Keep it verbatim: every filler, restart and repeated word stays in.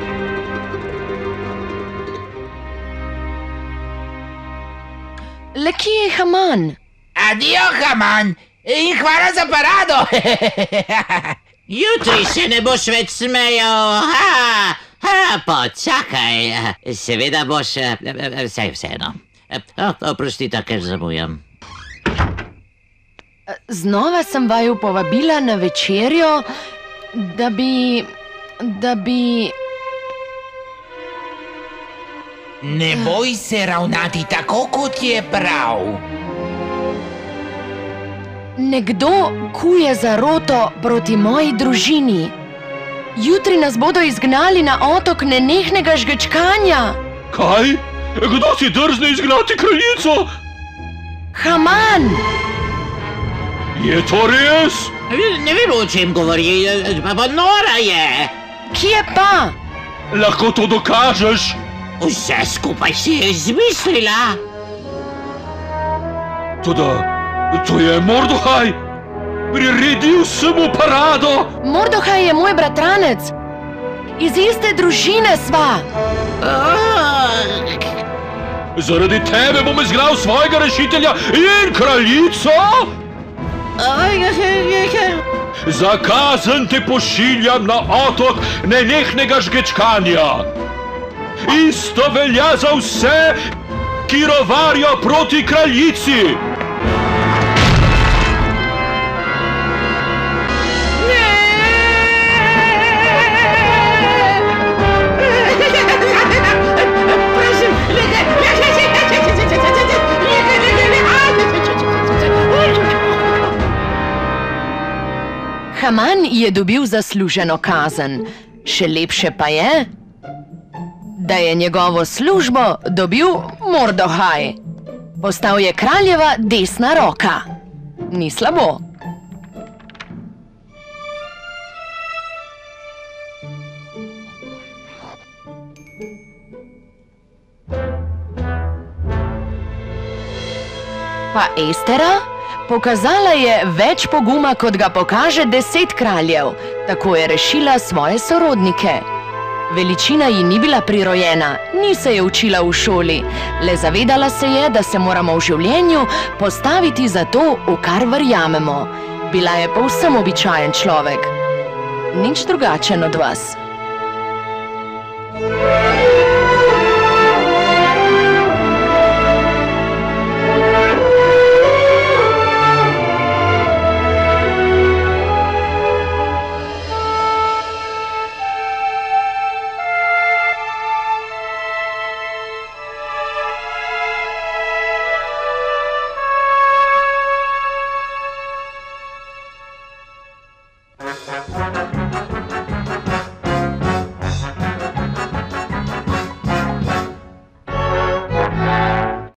Le kje je Haman? Adio, Haman! In hvala za parado! Jutri se ne boš več smejal. Ha, ha, počakaj. Seveda boš... Vse vseeno. Oprostite, ker zamujam. Znova sem vaju povabila na večerjo, da bi... da bi... Ne boj se ravnati tako, kot je prav. Nekdo kuje zaroto proti moji družini. Jutri nas bodo izgnali na otok nenehnega žgečkanja. Kaj? Kdo si drzne izgnati kraljico? Haman! Je to res? Ne vem, o čem govori, pa nora je. Kje pa? Lahko to dokažeš? Vse skupaj si je izmislila. Toda, to je Mordohaj. Priredil sem mu parado. Mordohaj je moj bratranec. Iz iste družine sva. Zaradi tebe bom izgnal svojega rešitelja in kraljico. Za kazen te pošiljam na otok nenehnega žgečkanja. Isto velja za vse, ki rovarijo proti kraljici. Haman je dobil zasluženo kazen. Še lepše pa je, da je njegovo službo dobil Mordohaj. Postal je kraljeva desna roka. Ni slabo. Pa Estera? Pokazala je več poguma, kot ga pokaže deset kraljev. Tako je rešila svoje sorodnike. Veličina ji ni bila prirojena, ni se je učila v šoli, le zavedala se je, da se moramo v življenju postaviti za to, v kar verjamemo. Bila je povsem običajen človek. Nič drugačen od vas. Thank you.